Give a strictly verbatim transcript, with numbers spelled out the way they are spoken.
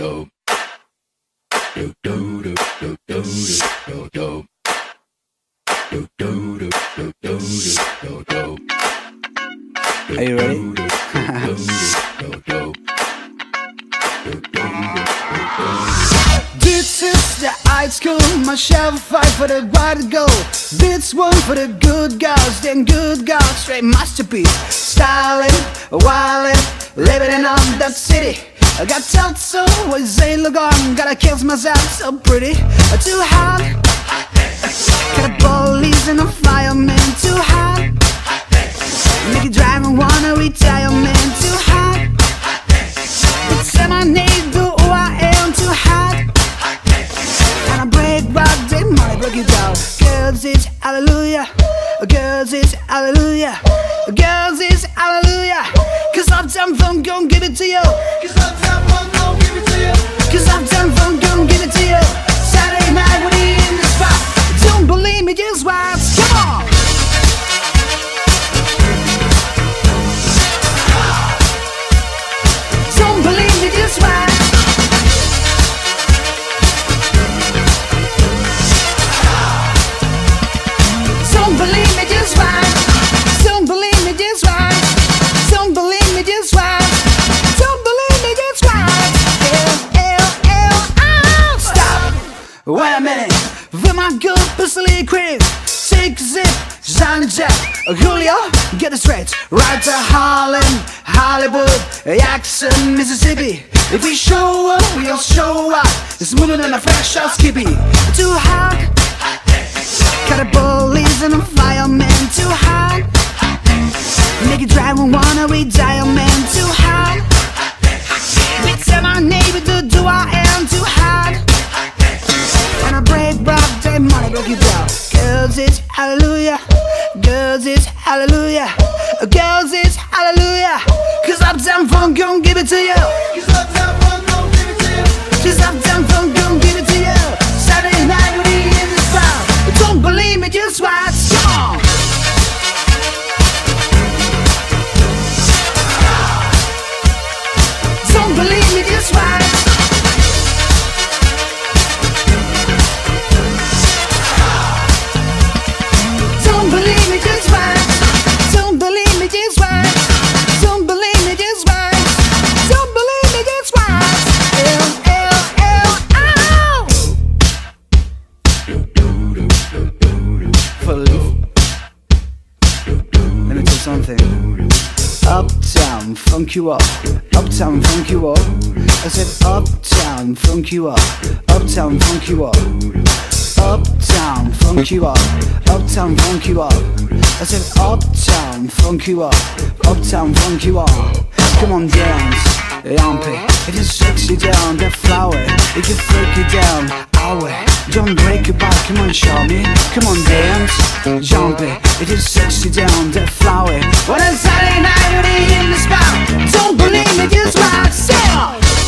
do do do do do do do do do do do do do do. Are you ready? This is the high school, my shall fight for the right to go. This one for the good girls, then good girls, straight masterpiece. Styling, wildin', living in on that city. I got told so, what say look on, gotta kill myself so pretty. Too hot, got a police and a fireman. Too hot, make you drive and wanna retire, man. Too hot, it's my name, do who I am. Too hot, and I break rock, they might break it down. Girls, it's hallelujah. Girls, it's hallelujah. Girls, it's hallelujah. Cause Uptown Funk gon' give it to you. Cause Uptown Funk gon' give it to you. Cause Uptown Funk gon' give it to you. Saturday night when he in the spot. Don't believe me, just watch. Come on. Don't believe me, just watch. Don't believe me, just watch. Don't believe me, just watch. Don't believe me, just watch. Don't believe me, just watch. Ew, ew, ew, ow. Stop. Wait a minute. With my good pussy cream. Take a sip. Johnny Jet. Julio, get it straight. Right to Harlem, Hollywood, Jackson, Mississippi. If we show up, we'll show up. It's smoother than a fresh out skippy. Too hot. Got a police and a fireman. Too hot, make you drive and wanna retire, man. Too hot, bitch, tell my neighbor to do I am. Too hot, and I break rock, they money break you down. Girls, it's hallelujah. Girls, it's hallelujah. Girls, it's hallelujah. Cause Uptown Funk gon' give it to you. Cause Uptown Funk gon' give it to you. Cause Uptown Funk gon' give it to you. Saturday night when he in the spot. Don't believe me, just watch. Come on. Don't believe me, just watch. Don't believe me, just watch. Don't believe me, just watch. Don't believe me, just watch. Don't believe me, just watch. Ew, ew, ew, ow. Fully. Let me tell you something. Uptown, funk you up. Uptown, funk you up. I said uptown, funk you up. Uptown, funk you up. Uptown, funk you up. Uptown, funk you up. I said uptown, funk you up. Uptown, funk you up. Come on, dance, yumpy. If you're sexy down, that flower. If you freak it down, our way. Don't break your back, come on, show me. Come on, dance, jumpy. If you're sexy down, that flower. When it's Saturday night when he in the spot. Don't believe me, just watch. Say